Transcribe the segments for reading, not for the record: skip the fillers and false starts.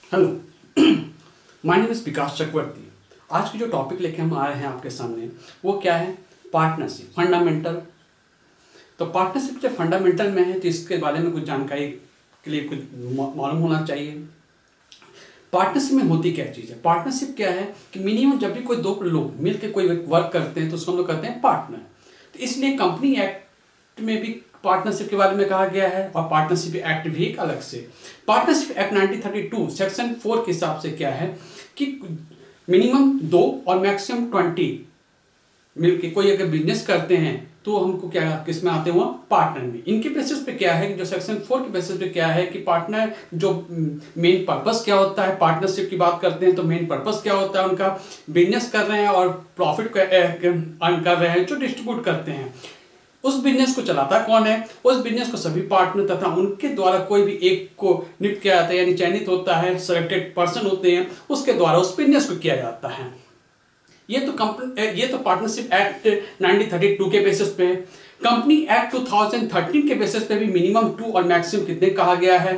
Hello, my name is Vikas Chakraborty. आज की जो टॉपिक लेके हम आए हैं आपके सामने वो क्या है? Partnership fundamental. तो पार्टनरशिप जब फंडामेंटल में है तो इसके बारे में कुछ जानकारी के लिए कुछ मालूम होना चाहिए। पार्टनरशिप में होती क्या चीज़ है? पार्टनरशिप क्या है कि मिनिमम जब भी कोई दो लोग मिलकर कोई वर्क करते हैं तो उसको हम लोग कहते हैं पार्टनर। तो इसलिए कंपनी एक्ट में भी पार्टनरशिप के बारे में कहा गया है और पार्टनरशिप एक्ट भी एक अलग से। पार्टनरशिप एक्ट 1932 सेक्शन 4 के हिसाब से क्या है कि मिनिमम 2 और मैक्सिमम 20 मिलके कोई अगर बिजनेस करते हैं तो हमको क्या किस में आते हैं? वो पार्टनर में। इनके बेसिस पे क्या है कि जो सेक्शन 4 के बेसिस पे क्या है कि पार्टनर जो मेन पर्पस क्या होता है, पार्टनरशिप की बात करते हैं तो मेन पर्पस क्या होता है उनका? बिजनेस कर रहे हैं और प्रॉफिट अर्न कर रहे हैं जो डिस्ट्रीब्यूट करते हैं। उस बिजनेस को चलाता कौन है? उस बिजनेस को सभी पार्टनर तथा उनके द्वारा कोई भी एक को नियुक्त किया जाता है, यानी चयनित होता है, सिलेक्टेड पर्सन होते हैं, उसके द्वारा उस बिजनेस को किया जाता है। ये तो पार्टनरशिप एक्ट 1932 के बेसिस पे है। कंपनी एक्ट 2013 के बेसिस पे भी मिनिमम 2 और मैक्सिमम कितने कहा गया है?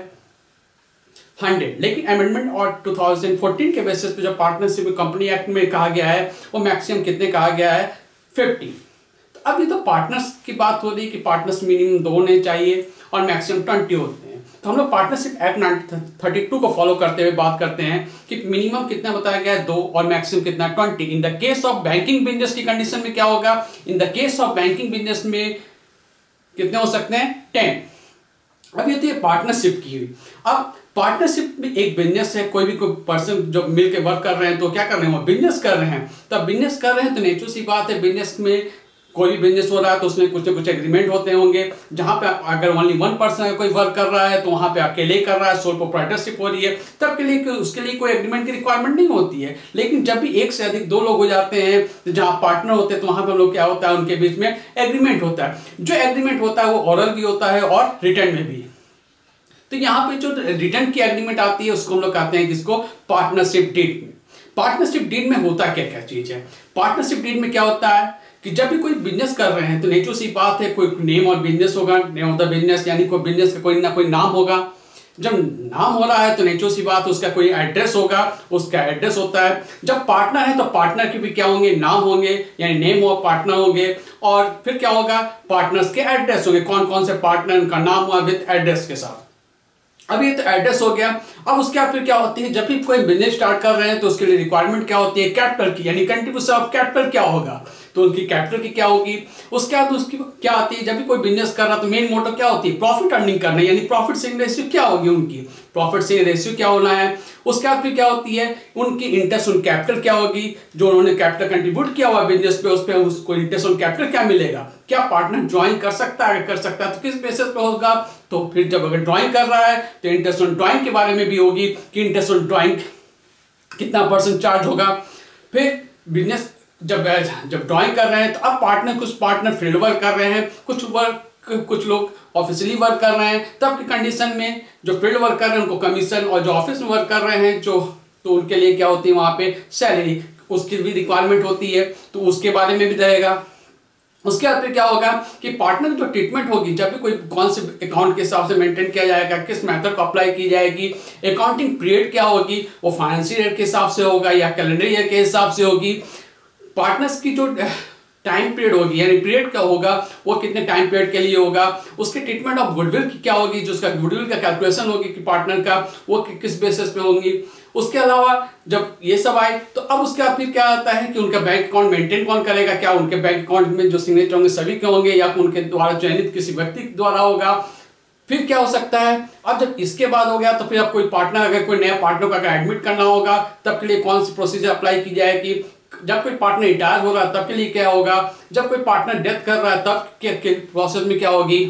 100। लेकिन अमेंडमेंट और 2014 के बेसिस पे जो पार्टनरशिप कंपनी एक्ट में कहा गया है वो मैक्सिमम कितने कहा गया है? 50। अब ये तो पार्टनर्स की बात हो रही है कि पार्टनर्स मिनिमम 2 होने चाहिए और मैक्सिमम 20 होते हैं। तो हम लोग पार्टनरशिप एक्ट 1932 को फॉलो करते हुए बात करते हैं कि मिनिमम कितना बताया गया है? 2 और मैक्सिमम कितना? 20। In the case of banking business की कंडीशन में क्या होगा? In the case of banking business में कितने हो सकते हैं? 10। अब ये तो ये पार्टनरशिप की हुई। अब पार्टनरशिप में एक बिजनेस है, कोई पर्सन जो मिलकर वर्क कर रहे हैं तो क्या कर रहे हैं? वो बिजनेस कर रहे हैं। तो बिजनेस कर रहे हैं तो नेचुरल सी बात है, बिजनेस में कोई भी बिजनेस हो रहा है तो उसमें कुछ ना कुछ एग्रीमेंट होते होंगे। जहां पे अगर ओनली वन पर्सन कोई वर्क कर रहा है तो वहां पे अकेले कर रहा है, सोल प्रोप्राइटरशिप हो रही है, तब के लिए उसके लिए कोई एग्रीमेंट की रिक्वायरमेंट नहीं होती है। लेकिन जब भी एक से अधिक 2 लोग हो जाते हैं तो जहां पार्टनर होते हैं तो वहां पर लोग क्या होता है? उनके बीच में एग्रीमेंट होता है। जो एग्रीमेंट होता है वो ओरल भी होता है और रिटर्न में भी। तो यहाँ पे जो रिटर्न की एग्रीमेंट आती है उसको हम लोग कहते हैं किसको? पार्टनरशिप डीड में। पार्टनरशिप डीड में होता क्या क्या चीज है? पार्टनरशिप डीड में क्या होता है कि जब भी कोई बिजनेस कर रहे हैं तो नेचुरल सी बात है, कोई नेम और बिजनेस होगा। नेम ऑफ द बिजनेस यानी कोई बिजनेस का कोई ना कोई नाम होगा। जब नाम हो रहा है तो नेचुरल सी बात है उसका कोई एड्रेस होगा, उसका एड्रेस होता है। जब पार्टनर है तो पार्टनर के भी क्या होंगे? नाम होंगे, यानी नेम ऑफ पार्टनर होंगे। और फिर क्या होगा? पार्टनर्स के एड्रेस होंगे, कौन कौन से पार्टनर, उनका नाम हुआ विद एड्रेस के साथ। अब ये तो एड्रेस हो गया। अब उसके बाद फिर क्या होती है? जब भी कोई बिजनेस स्टार्ट कर रहे हैं तो उसके लिए रिक्वायरमेंट क्या होती है? कैपिटल की, यानी कंट्रीब्यूशन ऑफ कैपिटल क्या होगा? तो उनकी कैपिटल की क्या होगी? उसके बाद उसकी क्या आती है? जब भी कोई बिजनेस कर रहा तो मेन मोटो क्या होती है? प्रॉफिट अर्निंग करना, यानी प्रॉफिट शेयरिंग रेशियो क्या होगी उनकी? प्रॉफिट शेयरिंग रेशियो क्या होना है? उसके बाद फिर क्या होती है? उनकी इंटरेस्ट ऑन कैपिटल क्या होगी? जो उन्होंने कैपिटल कंट्रीब्यूट किया हुआ बिजनेस पे, उस पर उसको इंटरेस्ट ऑन कैपिटल क्या मिलेगा? क्या पार्टनर ज्वाइन कर सकता है? अगर कर सकता है तो किस बेसिस पे होगा? तो फिर जब अगर ड्राइंग कर रहा है तो इंटरेस्ट ऑन ड्राइंग के बारे में भी होगी कि इंटरेस्ट ऑन ड्राइंग कितना % चार्ज होगा। फिर बिजनेस जब ड्राइंग कर रहे हैं तो अब कुछ पार्टनर फील्ड वर्क कर रहे हैं, कुछ लोग ऑफिशियली वर्क कर रहे हैं। तब की कंडीशन में जो फील्ड वर्क कर रहे हैं उनको कमीशन, और जो ऑफिस में वर्क कर रहे हैं तो उनके लिए क्या होती है? वहां पे सैलरी, उसकी भी रिक्वायरमेंट होती है, तो उसके बारे में भी रहेगा। उसके बाद फिर क्या होगा कि पार्टनर जो ट्रीटमेंट होगी, जब भी कोई कौन से अकाउंट के हिसाब से मेंटेन किया जाएगा, किस मेथड को अप्लाई की जाएगी, अकाउंटिंग पीरियड क्या होगी, वो फाइनेंशियल ईयर के हिसाब से होगा या कैलेंडर ईयर के हिसाब से होगी। पार्टनर्स की जो टाइम पीरियड होगी, यानी पीरियड क्या होगा, वो कितने टाइम पीरियड के लिए होगा। उसके ट्रीटमेंट ऑफ गुडविल की क्या होगी, जो उसका गुडविल का कैलकुलेशन होगी कि पार्टनर का, वो किस बेसिस पे होंगी। उसके अलावा जब ये सब आए तो अब उसके बाद फिर क्या आता है कि उनका बैंक अकाउंट मेंटेन कौन करेगा? क्या उनके बैंक अकाउंट में जो सिग्नेचर होंगे सभी के होंगे या उनके द्वारा चयनित किसी व्यक्ति द्वारा होगा? फिर क्या हो सकता है? अब जब इसके बाद हो गया तो फिर अब कोई पार्टनर, अगर कोई नया पार्टनर को अगर एडमिट करना होगा तब के लिए कौन सी प्रोसीजर अप्लाई की जाएगी? जब कोई पार्टनर रिटायर हो रहा है तब के लिए क्या होगा? जब कोई पार्टनर डेथ कर रहा है तब के प्रोसेस में क्या होगी?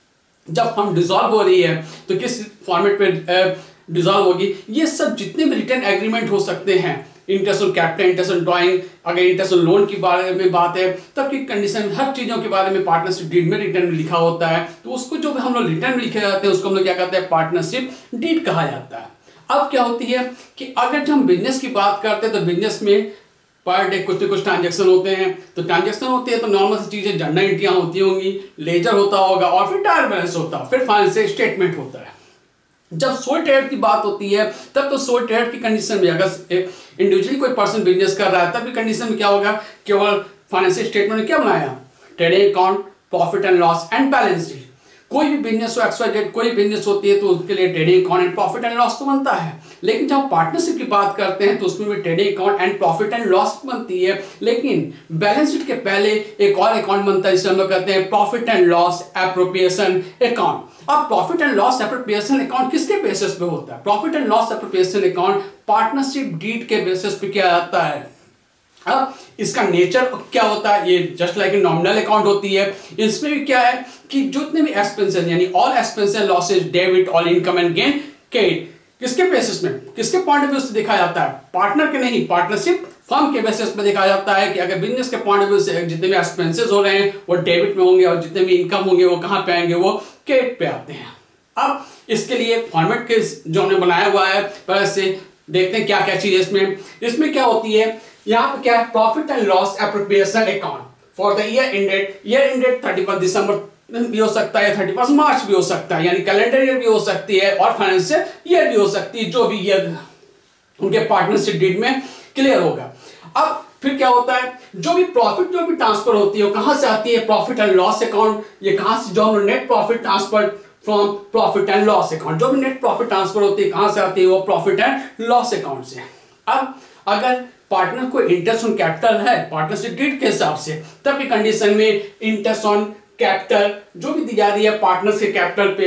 जब हम डिसॉल्व हो रही है तो किस फॉर्मेट पे डिसॉल्व होगी? ये सब जितने भी रिटर्न एग्रीमेंट हो सकते हैं, interest on capital, interest on drawing, अगर इंटरेस्ट ऑन लोन के बारे में बात है तब की कंडीशन, हर चीजों के बारे में पार्टनरशिप डीड में रिटर्न में लिखा होता है। तो उसको जो हम लोग रिटर्न में लिखे जाते हैं उसको हम लोग क्या कहते हैं? पार्टनरशिप डीड कहा जाता है। अब क्या होती है कि अगर जब हम बिजनेस की बात करते हैं तो बिजनेस में पर डे कुछ न कुछ ट्रांजेक्शन होते हैं। तो ट्रांजेक्शन होती है तो नॉर्मल सी चीजें, जर्नल एंट्रियां होती होंगी, लेजर होता होगा और फिर ट्रायल बैलेंस होता है, फिर फाइनेंशियल स्टेटमेंट होता है। जब सोल ट्रेडर की बात होती है तब तो सोल ट्रेडर की कंडीशन में अगर इंडिविजुअली कोई पर्सन बिजनेस कर रहा है तब भी कंडीशन में क्या होगा, केवल फाइनेंशियल स्टेटमेंट में क्या बनाया, trading account, profit and loss and balance sheet. कोई भी बिजनेस हो, एक्सवाइजेड कोई बिजनेस होती है तो उसके लिए trading account and profit and loss तो बनता है। लेकिन जब पार्टनरशिप की बात करते हैं तो उसमें भी trading account and profit and loss बनती है, लेकिन बैलेंस शीट के पहले एक और अकाउंट बनता है जिसे हम लोग कहते हैं profit and loss appropriation account. अब profit and loss appropriation account किसके बेसिस पे होता है? Profit and loss appropriation account partnership deed के बेसिस पे किया जाता है। अब इसका नेचर क्या होता है, ये जस्ट लाइक नॉमिनल अकाउंट होती है। इसमें भी क्या है कि जितने भी एक्सपेंसेस यानी all expenses, losses, debit, all income and gain, credit किसके बेसिस में, किसके पॉइंट ऑफ व्यू से देखा जाता है? पार्टनर के नहीं, पार्टनरशिप फर्म के बेसिस पे देखा जाता है कि अगर बिजनेस के पॉइंट ऑफ व्यू से जितने भी एक्सपेंसेस हो रहे हैं वो डेबिट में होंगे और जितने भी इनकम होंगे वो कहां पे आएंगे, वो क्रेडिट पे आते हैं। अब इसके लिए फॉर्मेट के जो हमने बनाया हुआ है पहले से देखते हैं क्या क्या चीज इसमें क्या होती है। यहाँ पे क्या है, profit and loss appropriation account for the year ended 31 दिसंबर भी हो सकता है, 31 मार्च भी हो सकता है, यानी कैलेंडर ईयर भी हो सकती है और फाइनेंशियल ईयर भी हो सकती है, जो भी ईयर उनके पार्टनरशिप डीड में क्लियर होगा। अब फिर क्या होता है, जो भी प्रॉफिट जो भी ट्रांसफर होती है वो कहां से आती है, प्रॉफिट एंड लॉस अकाउंट। ये कहां से, जो net profit transfer from profit and loss account, जो भी नेट प्रॉफिट ट्रांसफर होती है कहां से आती है, वो प्रॉफिट एंड लॉस अकाउंट से। अब अगर पार्टनर को इंटरेस्ट ऑन कैपिटल है पार्टनरशिप डीड के हिसाब से, तब की कंडीशन में इंटरेस्ट ऑन कैपिटल जो भी दी जा रही है पार्टनर के कैपिटल पे,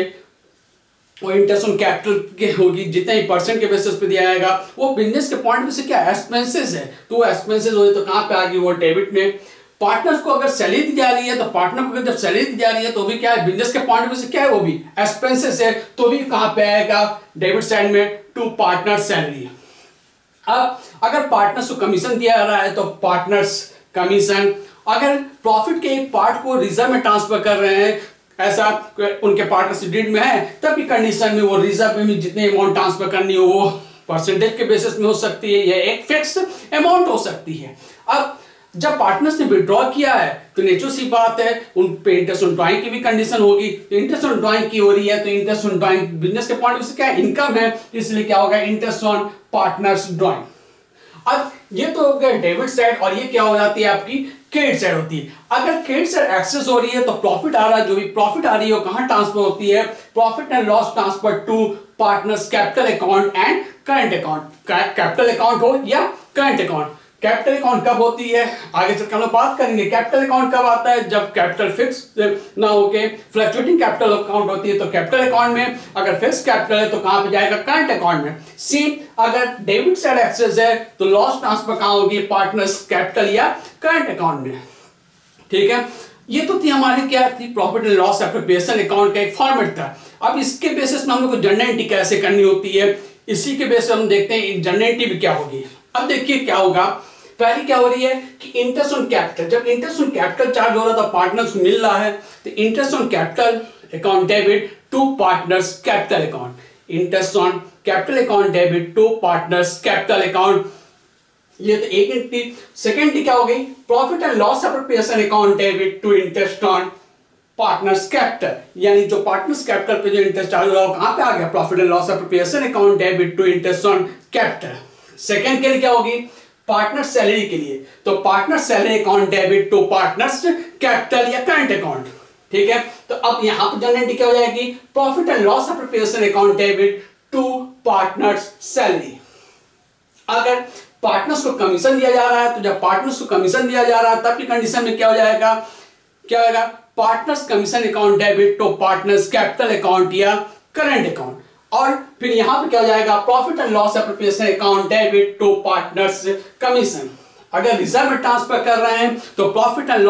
वो इंटरेस्ट ऑन कैपिटल के होगी, जितने परसेंट के बेसिस पे दिया जाएगा। वो बिजनेस के पॉइंट से क्या एक्सपेंसेस है, तो वो एक्सपेंसेस हो तो कहां पे आ गई, वो डेबिट में। पार्टनर्स को अगर सैलरी दी जा रही है तो पार्टनर को अगर जब सैलरी दी जा रही है तो भी क्या है, बिजनेस के पॉइंट से क्या है, वो भी एक्सपेंसेस है, तो भी कहां पे आएगा, डेबिट साइड में, टू पार्टनर सैलरी। अब अगर पार्टनर्स को कमीशन दिया जा रहा है तो पार्टनर्स कमीशन। अगर प्रॉफिट के एक पार्ट को रिजर्व में ट्रांसफर कर रहे हैं, ऐसा उनके पार्टनरशिप डीड में है, तब की कंडीशन में वो रिजर्व में जितने अमाउंट ट्रांसफर करनी हो वो परसेंटेज के बेसिस में हो सकती है या एक फिक्स अमाउंट हो सकती है। अब जब पार्टनर्स ने विड्रॉ किया है तो नेचुरल सी बात है उन पे इंटरेस्ट ऑन ड्राइंग की भी कंडीशन होगी। तो इंटरेस्ट ऑन ड्राइंग की हो रही है तो इंटरेस्ट ऑन ड्राइंग बिजनेस के पॉइंट से क्या है, इनकम है, इसलिए क्या होगा, इंटरेस्ट ऑन पार्टनर्स ड्राइंग। अब ये तो हो गया डेबिट साइड, और ये क्या हो जाती है आपकी क्रेडिट साइड होती है। अगर क्रेडिट साइड एक्सेस हो रही है तो प्रॉफिट आ रहा है, जो भी प्रॉफिट आ रही है वो कहां ट्रांसफर होती है, profit and loss transfer to partners capital account and current account. Capital account हो या करंट अकाउंट। कैपिटल अकाउंट कब होती है, आगे चलकर हम लोग बात करेंगे। कैपिटल अकाउंट कब आता है, जब कैपिटल फिक्स ना होके फ्लक्चुएटिंग कैपिटल अकाउंट होती है। तो कैपिटल अकाउंट में अगर फिक्स कैपिटल है तो कहां पे जाएगा, करंट अकाउंट में। सेम अगर डेबिट साइड एक्सेस है तो लॉस ट्रांसफर कहां होगी, पार्टनर्स कैपिटल या करंट अकाउंट में। ठीक है, ये तो थी हमारे क्या थी, profit and loss appropriation account का एक फॉर्मेट था। अब इसके बेसिस में हम लोग को जर्नल एंट्री कैसे करनी होती है, इसी के बेसिस हम देखते हैं जर्नल एंट्री भी क्या होगी। अब देखिए क्या होगा, पहली क्या हो रही है कि इंटरेस्ट ऑन कैपिटल, जब इंटरेस्ट ऑन कैपिटल चार्ज हो रहा था पार्टनर्स को मिल रहा है तो interest on capital account debit to partners capital account, interest on capital account debit to partners capital account. ये तो एक एंट्री। सेकेंड एंट्री क्या हो गई, profit and loss appropriation account debit to interest on partners capital, यानी जो partners capital पे जो इंटरेस्ट चार्ज हो रहा है कहां पे आ गया, profit and loss appropriation account debit to interest on capital. Second के लिए क्या होगी, पार्टनर सैलरी के लिए, तो partner salary account debit to partners capital या करंट अकाउंट। ठीक है, तो अब यहां पर जनरल एंट्री क्या हो जाएगी, profit and loss appropriation account debit to partners salary. अगर पार्टनर्स को कमीशन दिया जा रहा है तो जब पार्टनर्स को कमीशन दिया जा रहा है तब की कंडीशन में क्या हो जाएगा, क्या होगा, partners commission account debit to partners capital account या करंट अकाउंट। और फिर यहां पे क्या हो जाएगा, profit and loss appropriation account debit to partners commission. अगर रिजर्व में ट्रांसफर कर रहे हैं तो profit and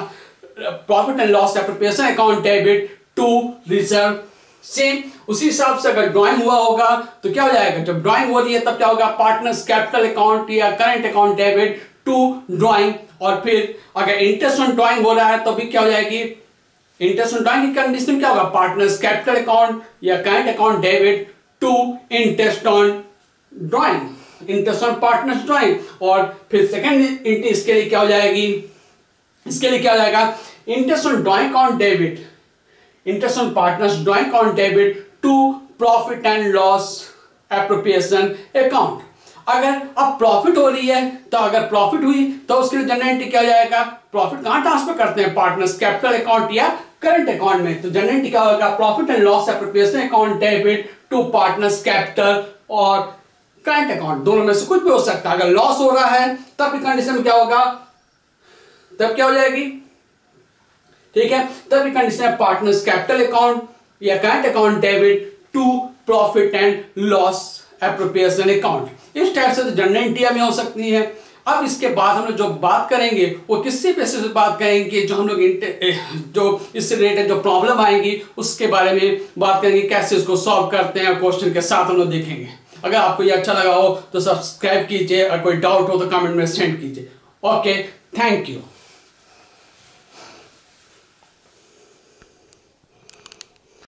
loss appropriation account debit to reserve. Same उसी हिसाब से अगर ड्राइंग हुआ होगा तो क्या हो जाएगा, जब ड्राइंग हो रही है तब क्या होगा, पार्टनर्स कैपिटल अकाउंट या current account debit to drawing. और फिर अगर इंटरेस्ट ऑन ड्राइंग हो रहा है तो भी क्या हो जाएगी, इंटरेस्ट ऑन ड्राइंग की कंडीशन क्या होगा, पार्टनर्स कैपिटल अकाउंट या current account debit to interest on drawing, interest on partners drawing. और फिर सेकंड एंट्री इसके लिए क्या हो जाएगी, इसके लिए क्या हो जाएगा, interest on drawing account debit, interest on partners drawing account debit to profit and loss appropriation account. अगर अब प्रॉफिट हो रही है तो अगर प्रॉफिट हुई तो उसके लिए जनरल एंट्री क्या हो जाएगा, प्रॉफिट कहां ट्रांसफर करते हैं, पार्टनर्स कैपिटल अकाउंट या करंट अकाउंट में, तो जनरल एंट्री क्या होगा, profit and loss appropriation account debit to partners capital और करंट अकाउंट, दोनों में से कुछ भी हो सकता है। अगर लॉस हो रहा है तब की कंडीशन में क्या होगा, तब क्या हो जाएगी, ठीक है, तब की कंडीशन है पार्टनर्स कैपिटल अकाउंट या current account debit to profit and loss appropriation account. इस टाइप से जनरल एंट्री में हो सकती है। अब इसके बाद हम लोग जो बात करेंगे वो किसी बेसिस पे बात करेंगे, जो हम लोग जो इससे रिलेटेड जो प्रॉब्लम आएंगी उसके बारे में बात करेंगे, कैसे उसको सॉल्व करते हैं, क्वेश्चन के साथ हम लोग देखेंगे। अगर आपको ये अच्छा लगा हो तो सब्सक्राइब कीजिए और कोई डाउट हो तो कमेंट में सेंड कीजिए। Okay, thank you.